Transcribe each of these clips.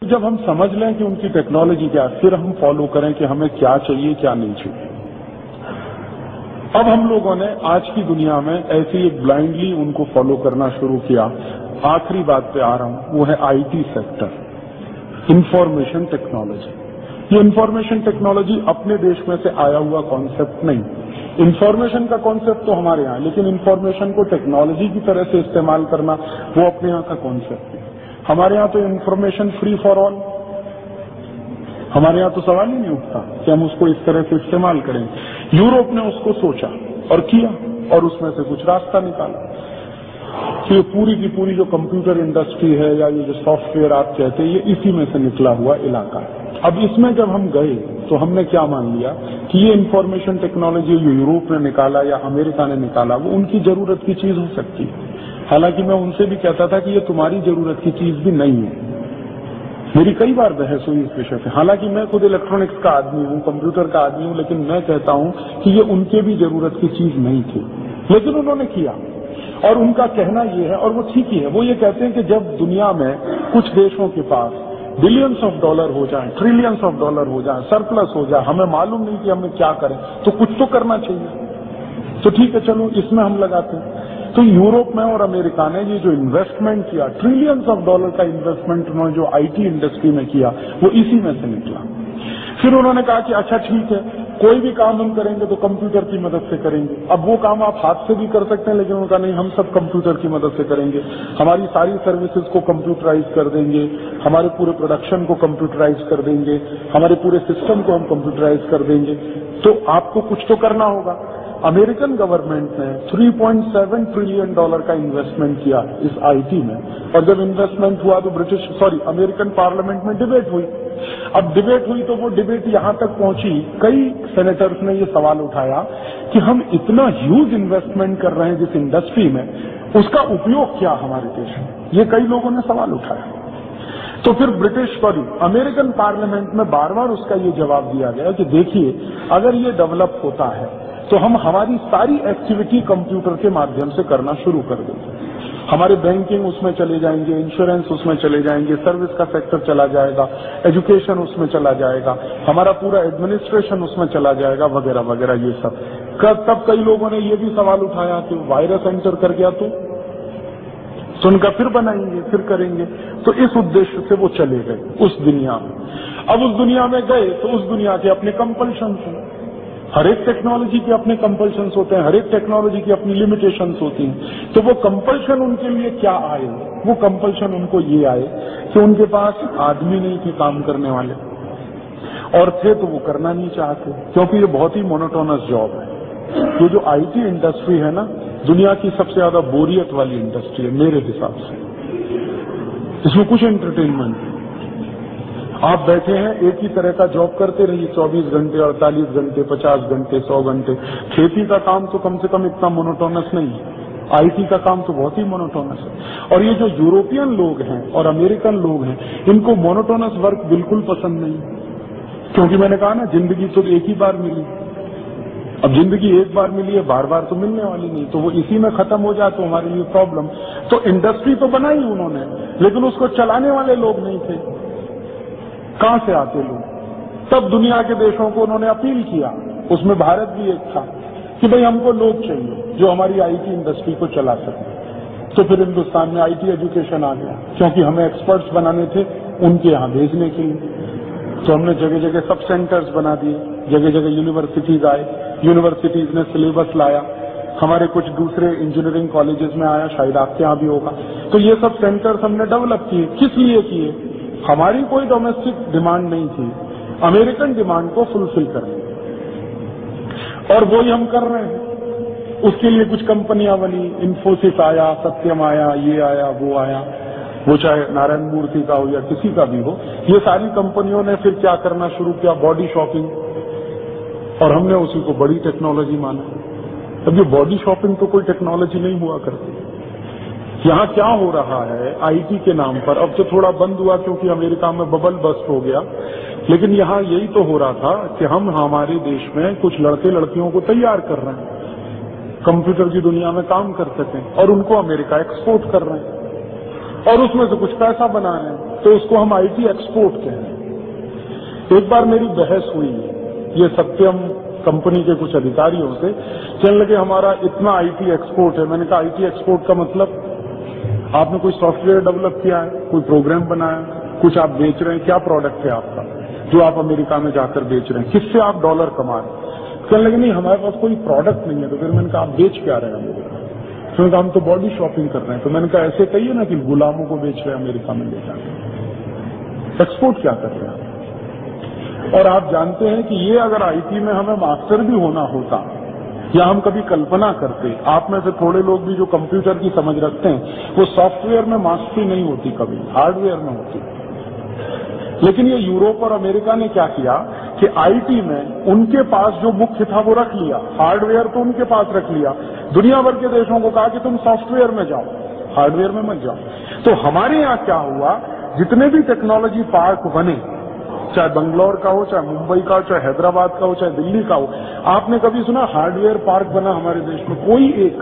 जब हम समझ लें कि उनकी टेक्नोलॉजी क्या है, फिर हम फॉलो करें कि हमें क्या चाहिए क्या नहीं चाहिए। अब हम लोगों ने आज की दुनिया में ऐसे ही ब्लाइंडली उनको फॉलो करना शुरू किया। आखिरी बात पे आ रहा हूं, वो है आईटी सेक्टर, इंफॉर्मेशन टेक्नोलॉजी। ये इंफॉर्मेशन टेक्नोलॉजी अपने देश में से आया हुआ कॉन्सेप्ट नहीं। इंफॉर्मेशन का कॉन्सेप्ट तो हमारे यहाँ, लेकिन इंफॉर्मेशन को टेक्नोलॉजी की तरह से इस्तेमाल करना वो अपने यहाँ का कॉन्सेप्ट है। हमारे यहाँ तो इंफॉर्मेशन फ्री फॉर ऑल, हमारे यहाँ तो सवाल ही नहीं उठता कि हम उसको इस तरह से इस्तेमाल करें। यूरोप ने उसको सोचा और किया और उसमें से कुछ रास्ता निकाला कि ये पूरी की पूरी जो कंप्यूटर इंडस्ट्री है या ये जो सॉफ्टवेयर आप कहते हैं, ये इसी में से निकला हुआ इलाका है। अब इसमें जब हम गए तो हमने क्या मान लिया कि ये इंफॉर्मेशन टेक्नोलॉजी जो यूरोप ने निकाला या अमेरिका ने निकाला वो उनकी जरूरत की चीज हो सकती है। हालांकि मैं उनसे भी कहता था कि ये तुम्हारी जरूरत की चीज भी नहीं है। मेरी कई बार बहस हुई इस विषय पे। हालांकि मैं खुद इलेक्ट्रॉनिक्स का आदमी हूँ, कंप्यूटर का आदमी हूँ, लेकिन मैं कहता हूँ कि ये उनके भी जरूरत की चीज नहीं थी, लेकिन उन्होंने किया और उनका कहना ये है और वो ठीक ही है। वो ये कहते हैं कि जब दुनिया में कुछ देशों के पास बिलियंस ऑफ डॉलर हो जाए, ट्रिलियंस ऑफ डॉलर हो जाए, सरप्लस हो जाए, हमें मालूम नहीं कि हमें क्या करें, तो कुछ तो करना चाहिए। तो ठीक है, चलो इसमें हम लगाते हैं। तो यूरोप में और अमेरिका ने ये जो इन्वेस्टमेंट किया, ट्रिलियंस ऑफ डॉलर का इन्वेस्टमेंट उन्होंने जो आईटी इंडस्ट्री में किया, वो इसी में से निकला। फिर उन्होंने कहा कि अच्छा ठीक है, कोई भी काम हम करेंगे तो कंप्यूटर की मदद से करेंगे। अब वो काम आप हाथ से भी कर सकते हैं, लेकिन उनका नहीं, हम सब कंप्यूटर की मदद से करेंगे। हमारी सारी सर्विसेज को कंप्यूटराइज कर देंगे, हमारे पूरे प्रोडक्शन को कंप्यूटराइज कर देंगे, हमारे पूरे सिस्टम को हम कंप्यूटराइज कर देंगे। तो आपको कुछ तो करना होगा। अमेरिकन गवर्नमेंट ने $3.7 ट्रिलियन का इन्वेस्टमेंट किया इस आईटी में, और जब इन्वेस्टमेंट हुआ तो अमेरिकन पार्लियामेंट में डिबेट हुई। अब डिबेट हुई तो वो डिबेट यहां तक पहुंची, कई सेनेटर्स ने ये सवाल उठाया कि हम इतना ह्यूज इन्वेस्टमेंट कर रहे हैं जिस इंडस्ट्री में, उसका उपयोग क्या हमारे देश में, ये कई लोगों ने सवाल उठाया। तो फिर अमेरिकन पार्लियामेंट में बार बार उसका ये जवाब दिया गया कि देखिए, अगर ये डेवलप होता है तो हम हमारी सारी एक्टिविटी कंप्यूटर के माध्यम से करना शुरू कर देंगे। हमारे बैंकिंग उसमें चले जाएंगे, इंश्योरेंस उसमें चले जाएंगे, सर्विस का सेक्टर चला जाएगा, एजुकेशन उसमें चला जाएगा, हमारा पूरा एडमिनिस्ट्रेशन उसमें चला जाएगा, वगैरह वगैरह ये सब। तब कई लोगों ने ये भी सवाल उठाया कि वायरस एंटर कर गया तो उनका फिर बनाएंगे, फिर करेंगे। तो इस उद्देश्य से वो चले गए उस दुनिया में। अब उस दुनिया में गए तो उस दुनिया के अपने कंपल्शंस हैं। हर एक टेक्नोलॉजी के अपने कंपल्शंस होते हैं, हर एक टेक्नोलॉजी की अपनी लिमिटेशंस होती हैं। तो वो कंपल्शन उनके लिए क्या आए? वो कंपल्शन उनको ये आए कि उनके पास आदमी नहीं थे काम करने वाले, और थे तो वो करना नहीं चाहते, क्योंकि ये बहुत ही मोनोटोनस जॉब है। ये जो आईटी इंडस्ट्री है ना, दुनिया की सबसे ज्यादा बोरियत वाली इंडस्ट्री है मेरे हिसाब से। इसमें कुछ एंटरटेनमेंट नहीं। आप बैठे हैं एक ही तरह का जॉब करते रहिए 24 घंटे, 48 घंटे, 50 घंटे, 100 घंटे। खेती का काम तो कम से कम इतना मोनोटोनस नहीं है, आईटी का काम तो बहुत ही मोनोटोनस है। और ये जो यूरोपियन लोग हैं और अमेरिकन लोग हैं, इनको मोनोटोनस वर्क बिल्कुल पसंद नहीं, क्योंकि मैंने कहा ना, जिंदगी तो एक ही बार मिली। अब जिंदगी एक बार मिली है, बार बार तो मिलने वाली नहीं, तो वो इसी में खत्म हो जाए तो हमारे लिए प्रॉब्लम। तो इंडस्ट्री तो बनाई उन्होंने, लेकिन उसको चलाने वाले लोग नहीं थे। कहां से आते लोग? तब दुनिया के देशों को उन्होंने अपील किया, उसमें भारत भी एक था, कि भाई हमको लोग चाहिए जो हमारी आईटी इंडस्ट्री को चला सके। तो फिर हिंदुस्तान में आईटी एजुकेशन आ गया, क्योंकि हमें एक्सपर्ट्स बनाने थे उनके यहां भेजने के लिए। तो हमने जगह जगह सब सेंटर्स बना दिए, जगह जगह यूनिवर्सिटीज आए, यूनिवर्सिटीज ने सिलेबस लाया, हमारे कुछ दूसरे इंजीनियरिंग कॉलेजेस में आया, शायद आपके यहां भी होगा। तो ये सब सेंटर्स हमने डेवलप किए। किस लिए किए? हमारी कोई डोमेस्टिक डिमांड नहीं थी, अमेरिकन डिमांड को फुलफिल करने, और वही हम कर रहे हैं। उसके लिए कुछ कंपनियां बनी, इन्फोसिस आया, सत्यम आया, ये आया, वो आया, वो चाहे नारायण मूर्ति का हो या किसी का भी हो। ये सारी कंपनियों ने फिर क्या करना शुरू किया? बॉडी शॉपिंग, और हमने उसी को बड़ी टेक्नोलॉजी माना। अब ये बॉडी शॉपिंग तो कोई टेक्नोलॉजी नहीं हुआ करती। यहाँ क्या हो रहा है आईटी के नाम पर, अब तो थोड़ा बंद हुआ क्योंकि अमेरिका में बबल बस्ट हो गया, लेकिन यहाँ यही तो हो रहा था कि हम हमारे देश में कुछ लड़के लड़कियों को तैयार कर रहे हैं, कंप्यूटर की दुनिया में काम कर सकें, और उनको अमेरिका एक्सपोर्ट कर रहे हैं। और उसमें से कुछ पैसा बना रहे हैं, तो उसको हम आईटी एक्सपोर्ट कह रहे हैं। एक बार मेरी बहस हुई ये सत्यम कंपनी के कुछ अधिकारियों से, कहने लगे हमारा इतना आईटी एक्सपोर्ट है। मैंने कहा आईटी एक्सपोर्ट का मतलब आपने कोई सॉफ्टवेयर डेवलप किया है, कोई प्रोग्राम बनाया, कुछ आप बेच रहे हैं, क्या प्रोडक्ट है आपका जो आप अमेरिका में जाकर बेच रहे हैं, किससे आप डॉलर कमा रहे हैं? कहने लगे नहीं हमारे पास कोई प्रोडक्ट नहीं है। तो फिर मैंने कहा आप बेच क्या रहे हैं अमेरिका? तो हम तो बॉडी शॉपिंग कर रहे हैं। तो मैंने कहा ऐसे कहिए ना कि गुलामों को बेच रहे हैं अमेरिका में ले जाकर, एक्सपोर्ट क्या कर रहे हैं? और आप जानते हैं कि ये अगर आईटी में हमें मास्टर भी होना होता या हम कभी कल्पना करते, आप में से थोड़े लोग भी जो कंप्यूटर की समझ रखते हैं, वो सॉफ्टवेयर में मास्टरी नहीं होती, कभी हार्डवेयर में होती। लेकिन ये यूरोप और अमेरिका ने क्या किया कि आईटी में उनके पास जो मुख्य था वो रख लिया, हार्डवेयर तो उनके पास रख लिया। दुनिया भर के देशों को कहा कि तुम सॉफ्टवेयर में जाओ, हार्डवेयर में मत जाओ। तो हमारे यहाँ क्या हुआ, जितने भी टेक्नोलॉजी पार्क बने, चाहे बंगलौर का हो, चाहे मुंबई का हो, चाहे हैदराबाद का हो, चाहे दिल्ली का हो, आपने कभी सुना हार्डवेयर पार्क बना हमारे देश में? कोई एक।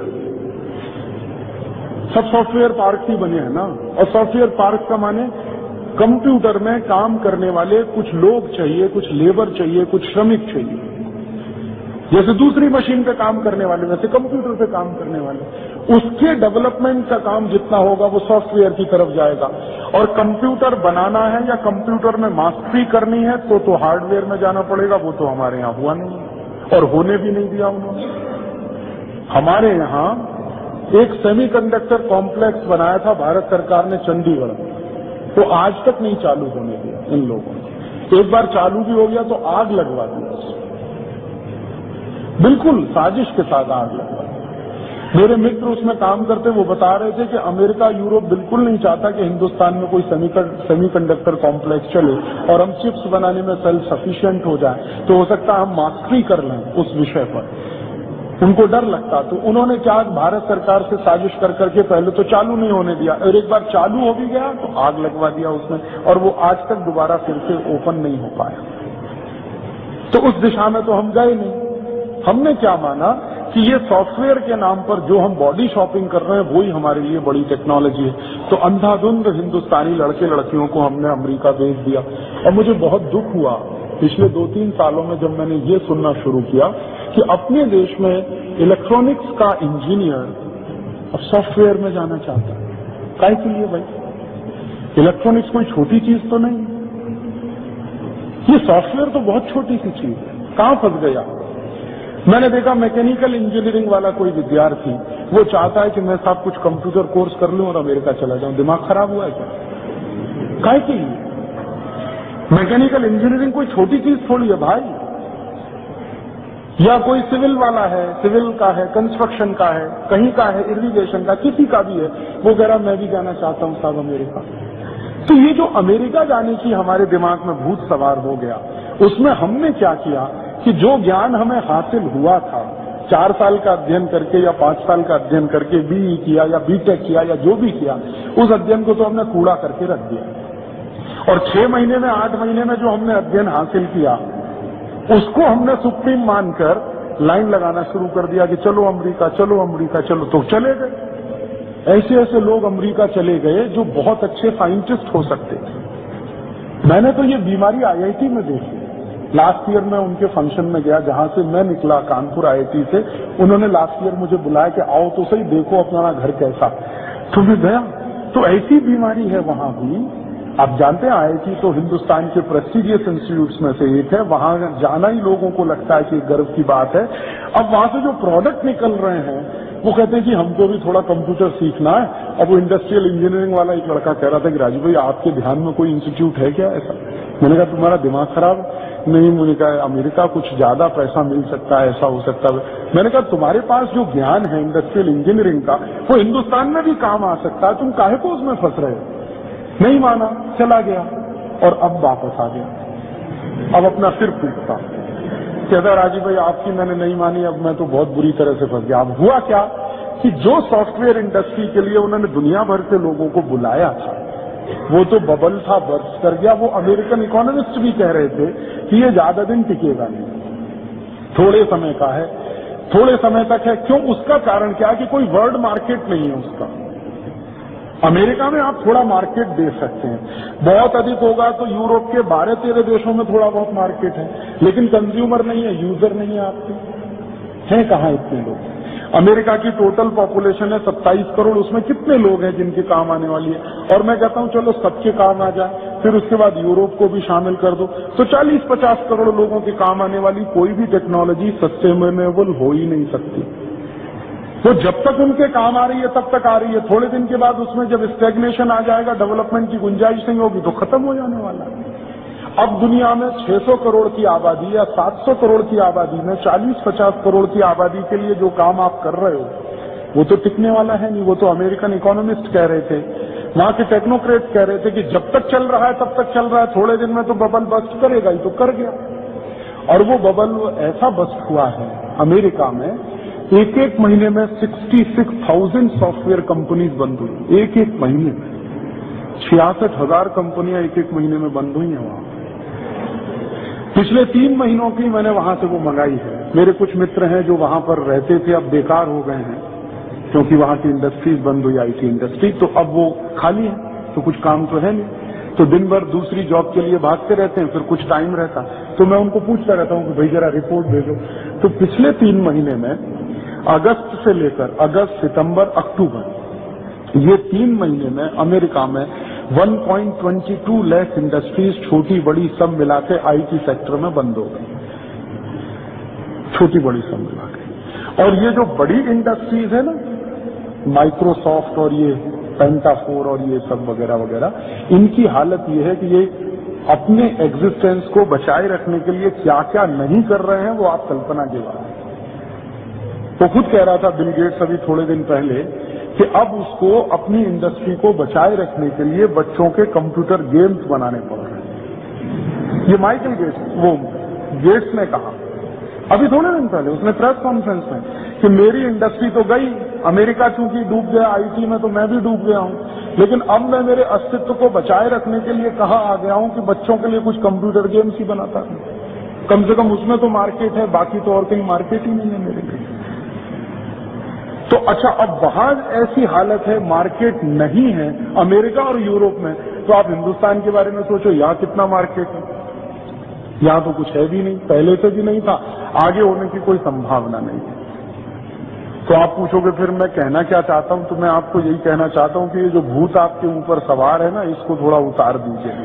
सब सॉफ्टवेयर पार्क ही बने हैं ना। और सॉफ्टवेयर पार्क का माने कंप्यूटर में काम करने वाले कुछ लोग चाहिए, कुछ लेबर चाहिए, कुछ श्रमिक चाहिए। जैसे दूसरी मशीन पे काम करने वाले, वैसे कंप्यूटर पे काम करने वाले, उसके डेवलपमेंट का काम जितना होगा वो सॉफ्टवेयर की तरफ जाएगा। और कंप्यूटर बनाना है या कंप्यूटर में मास्टरी करनी है तो हार्डवेयर में जाना पड़ेगा। वो तो हमारे यहाँ हुआ नहीं और होने भी नहीं दिया उन्होंने। हमारे यहाँ एक सेमीकंडक्टर कॉम्प्लेक्स बनाया था भारत सरकार ने चंडीगढ़ में, तो आज तक नहीं चालू होने दिया इन लोगों ने। एक बार चालू भी हो गया तो आग लगवा दी उसमें, बिल्कुल साजिश के साथ आग लगवा दी। मेरे मित्र उसमें काम करते, वो बता रहे थे कि अमेरिका यूरोप बिल्कुल नहीं चाहता कि हिंदुस्तान में कोई सेमीकंडक्टर कॉम्प्लेक्स चले और हम चिप्स बनाने में सेल्फ सफिशिएंट हो जाए, तो हो सकता है हम मास्टरी कर लें उस विषय पर। उनको डर लगता, तो उन्होंने क्या भारत सरकार से साजिश कर करके पहले तो चालू नहीं होने दिया, और एक बार चालू हो भी गया तो आग लगवा दिया उसमें, और वो आज तक दोबारा फिर से ओपन नहीं हो पाया। तो उस दिशा में तो हम गए नहीं। हमने क्या माना कि ये सॉफ्टवेयर के नाम पर जो हम बॉडी शॉपिंग कर रहे हैं वही हमारे लिए बड़ी टेक्नोलॉजी है। तो अंधाधुंध हिंदुस्तानी लड़के लड़कियों को हमने अमेरिका भेज दिया। और मुझे बहुत दुख हुआ पिछले 2-3 सालों में जब मैंने ये सुनना शुरू किया कि अपने देश में इलेक्ट्रॉनिक्स का इंजीनियर अब सॉफ्टवेयर में जाना चाहता है। काहे के लिए भाई? इलेक्ट्रॉनिक्स कोई छोटी चीज तो नहीं, ये सॉफ्टवेयर तो बहुत छोटी सी चीज है। कहां फंस गया? मैंने देखा मैकेनिकल इंजीनियरिंग वाला कोई विद्यार्थी, वो चाहता है कि मैं साहब कुछ कंप्यूटर कोर्स कर लूं और अमेरिका चला जाऊं। दिमाग खराब हुआ है क्या? काहे के लिए? मैकेनिकल इंजीनियरिंग कोई छोटी चीज थोड़ी है भाई। या कोई सिविल वाला है, सिविल का है, कंस्ट्रक्शन का है, कहीं का है, इरिगेशन का, किसी का भी है, वो कह रहा मैं भी जाना चाहता हूं साहब अमेरिका। तो ये जो अमेरिका जाने की हमारे दिमाग में भूत सवार हो गया, उसमें हमने क्या किया कि जो ज्ञान हमें हासिल हुआ था 4 साल का अध्ययन करके या 5 साल का अध्ययन करके, बीई किया या बीटेक किया या जो भी किया, उस अध्ययन को तो हमने कूड़ा करके रख दिया। और 6 महीने में 8 महीने में जो हमने अध्ययन हासिल किया उसको हमने सुप्रीम मानकर लाइन लगाना शुरू कर दिया कि चलो अमेरिका, चलो अमेरिका, चलो। तो चले गए। ऐसे ऐसे लोग अमेरिका चले गए जो बहुत अच्छे साइंटिस्ट हो सकते थे। मैंने तो ये बीमारी आईआईटी में देखी। लास्ट ईयर मैं उनके फंक्शन में गया जहां से मैं निकला, कानपुर आईआईटी से। उन्होंने लास्ट ईयर मुझे बुलाया कि आओ तो सही, देखो अपना घर कैसा। तो मैं गया, तो ऐसी बीमारी है वहां भी। आप जानते हैं आईआईटी तो हिंदुस्तान के प्रेस्टिजियस इंस्टीट्यूट्स में से एक है, वहां जाना ही लोगों को लगता है कि गर्व की बात है। अब वहां से जो प्रोडक्ट निकल रहे हैं वो कहते हैं कि हमको भी थोड़ा कंप्यूटर सीखना है। अब वो इंडस्ट्रियल इंजीनियरिंग वाला एक लड़का कह रहा था कि राजू भाई आपके ध्यान में कोई इंस्टीट्यूट है क्या ऐसा? मैंने कहा तुम्हारा दिमाग खराब? नहीं, मुझे कहा अमेरिका कुछ ज्यादा पैसा मिल सकता है, ऐसा हो सकता है। मैंने कहा तुम्हारे पास जो ज्ञान है इंडस्ट्रियल इंजीनियरिंग का वो हिंदुस्तान में भी काम आ सकता है, तुम काहे को उसमें फंस रहे हो? नहीं माना, चला गया और अब वापस आ गया। अब अपना सिर फूटता, कहता राजीव भाई आपकी मैंने नहीं मानी, अब मैं तो बहुत बुरी तरह से फंस गया। अब हुआ क्या कि जो सॉफ्टवेयर इंडस्ट्री के लिए उन्होंने दुनिया भर से लोगों को बुलाया था वो तो बबल था, बर्स्ट कर गया। वो अमेरिकन इकोनॉमिस्ट भी कह रहे थे कि ये ज्यादा दिन टिकेगा नहीं, थोड़े समय का है, थोड़े समय तक है। क्यों? उसका कारण क्या है कि कोई वर्ल्ड मार्केट नहीं है उसका। अमेरिका में आप थोड़ा मार्केट दे सकते हैं, बहुत अधिक होगा तो यूरोप के 12-13 देशों में थोड़ा बहुत मार्केट है, लेकिन कंज्यूमर नहीं है, यूजर नहीं है आपके। हैं कहाँ इतने लोग? अमेरिका की टोटल पॉपुलेशन है 27 करोड़, उसमें कितने लोग हैं जिनके काम आने वाली है? और मैं कहता हूं चलो सबके काम आ जाए, फिर उसके बाद यूरोप को भी शामिल कर दो, तो 40-50 करोड़ लोगों के काम आने वाली कोई भी टेक्नोलॉजी सस्टेनेबल हो ही नहीं सकती। तो जब तक उनके काम आ रही है तब तक आ रही है, थोड़े दिन के बाद उसमें जब स्टैग्नेशन आ जाएगा, डेवलपमेंट की गुंजाइश नहीं होगी तो खत्म हो जाने वाला है। अब दुनिया में 600 करोड़ की आबादी या 700 करोड़ की आबादी में 40-50 करोड़ की आबादी के लिए जो काम आप कर रहे हो वो तो टिकने वाला है नहीं। वो तो अमेरिकन इकोनॉमिस्ट कह रहे थे, वहां के टेक्नोक्रेट कह रहे थे कि जब तक चल रहा है तब तक चल रहा है, थोड़े दिन में तो बबल बस्ट करेगा ही, तो कर गया। और वो बबल ऐसा बस्ट हुआ है अमेरिका में, एक महीने में 66,000 सॉफ्टवेयर कंपनीज बंद हुई। एक महीने में 66,000 कंपनियां एक महीने में बंद हुई हैं वहां। पिछले 3 महीनों की मैंने वहां से वो मंगाई है। मेरे कुछ मित्र हैं जो वहां पर रहते थे, अब बेकार हो गए हैं क्योंकि वहां की इंडस्ट्रीज बंद हुई, आईटी इंडस्ट्री, तो अब वो खाली है, तो कुछ काम तो है नहीं, तो दिन भर दूसरी जॉब के लिए भागते रहते हैं, फिर कुछ टाइम रहता, तो मैं उनको पूछता रहता हूं कि भाई जरा रिपोर्ट भेजो। तो पिछले 3 महीने में अगस्त से लेकर अगस्त, सितंबर, अक्टूबर, ये 3 महीने में अमेरिका में 1.22 लाख इंडस्ट्रीज छोटी बड़ी सब मिला के आईटी सेक्टर में बंद हो गई, छोटी बड़ी सब मिला के। और ये जो बड़ी इंडस्ट्रीज है ना, माइक्रोसॉफ्ट और ये पेंटाफोर और ये सब वगैरह वगैरह, इनकी हालत ये है कि ये अपने एग्जिस्टेंस को बचाए रखने के लिए क्या क्या नहीं कर रहे हैं वो आप कल्पना के बाद। तो खुद कह रहा था बिल गेट्स अभी थोड़े दिन पहले कि अब उसको अपनी इंडस्ट्री को बचाए रखने के लिए बच्चों के कंप्यूटर गेम्स बनाने पड़ रहे हैं। ये माइकल गेट्स ने कहा अभी थोड़े दिन पहले, उसने प्रेस कॉन्फ्रेंस में, कि मेरी इंडस्ट्री तो गई, अमेरिका चूंकि डूब गया आईटी में, तो मैं भी डूब गया हूं, लेकिन अब मैं मेरे अस्तित्व को बचाए रखने के लिए कहां आ गया हूं कि बच्चों के लिए कुछ कंप्यूटर गेम्स ही बनाता हूं। कम से कम उसमें तो मार्केट है, बाकी तो और कहीं मार्केट ही नहीं है मेरे लिए। तो अच्छा, अब वहां ऐसी हालत है, मार्केट नहीं है अमेरिका और यूरोप में, तो आप हिंदुस्तान के बारे में सोचो, यहां कितना मार्केट है? यहां तो कुछ है भी नहीं, पहले से भी नहीं था, आगे होने की कोई संभावना नहीं है। तो आप पूछोगे फिर मैं कहना क्या चाहता हूं, तो मैं आपको यही कहना चाहता हूं कि ये जो भूत आपके ऊपर सवार है ना, इसको थोड़ा उतार दीजिए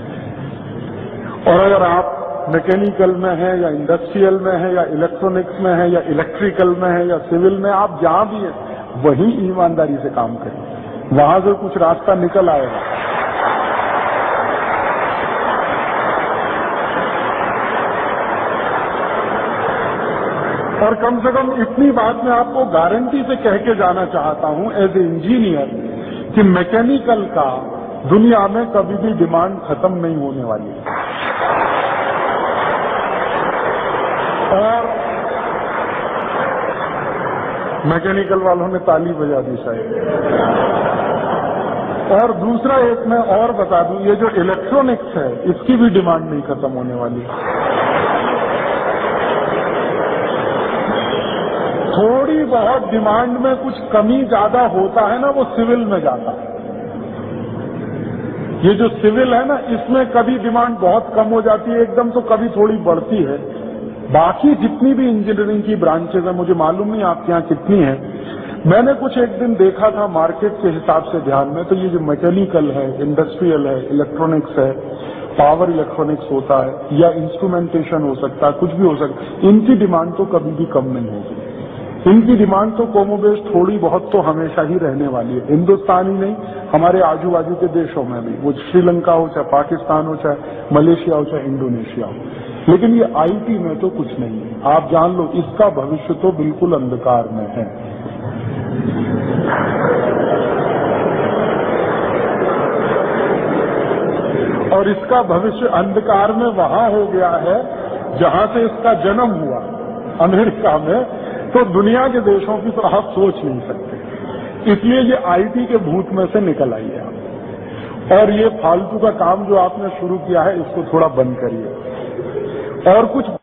नीचे। और अगर आप मैकेनिकल में है या इंडस्ट्रियल में है या इलेक्ट्रॉनिक्स में है या इलेक्ट्रिकल में है या सिविल में, आप जहां भी हैं वहीं ईमानदारी से काम करें, वहां से कुछ रास्ता निकल आएगा। और कम से कम इतनी बात मैं आपको गारंटी से कह के जाना चाहता हूं एज ए इंजीनियर कि मैकेनिकल का दुनिया में कभी भी डिमांड खत्म नहीं होने वाली है। और मैकेनिकल वालों ने ताली बजा दी शायद। और दूसरा एक मैं और बता दूं, ये जो इलेक्ट्रॉनिक्स है इसकी भी डिमांड नहीं खत्म होने वाली। थोड़ी बहुत डिमांड में कुछ कमी ज्यादा होता है ना, वो सिविल में जाता है। ये जो सिविल है ना, इसमें कभी डिमांड बहुत कम हो जाती है एकदम, तो कभी थोड़ी बढ़ती है। बाकी जितनी भी इंजीनियरिंग की ब्रांचेज है, मुझे मालूम नहीं आपके यहाँ कितनी है, मैंने कुछ एक दिन देखा था मार्केट के हिसाब से ध्यान में, तो ये जो मैकेनिकल है, इंडस्ट्रियल है, इलेक्ट्रॉनिक्स है, पावर इलेक्ट्रॉनिक्स होता है या इंस्ट्रूमेंटेशन हो सकता है, कुछ भी हो सकता है, इनकी डिमांड तो कभी भी कम नहीं होगी। इनकी डिमांड तो कोमोबेश थोड़ी बहुत तो हमेशा ही रहने वाली है। हिंदुस्तान ही नहीं, हमारे आजू बाजू के देशों में भी, वो श्रीलंका हो, चाहे पाकिस्तान हो, चाहे मलेशिया हो, चाहे इंडोनेशिया हो। लेकिन ये आईटी में तो कुछ नहीं है। आप जान लो, इसका भविष्य तो बिल्कुल अंधकार में है। और इसका भविष्य अंधकार में वहां हो गया है जहां से इसका जन्म हुआ, अमेरिका में। तो दुनिया के देशों की तो आप सोच नहीं सकते। इसलिए ये आईटी के भूत में से निकल आई है आप। और ये फालतू का काम जो आपने शुरू किया है, इसको थोड़ा बंद करिए और कुछ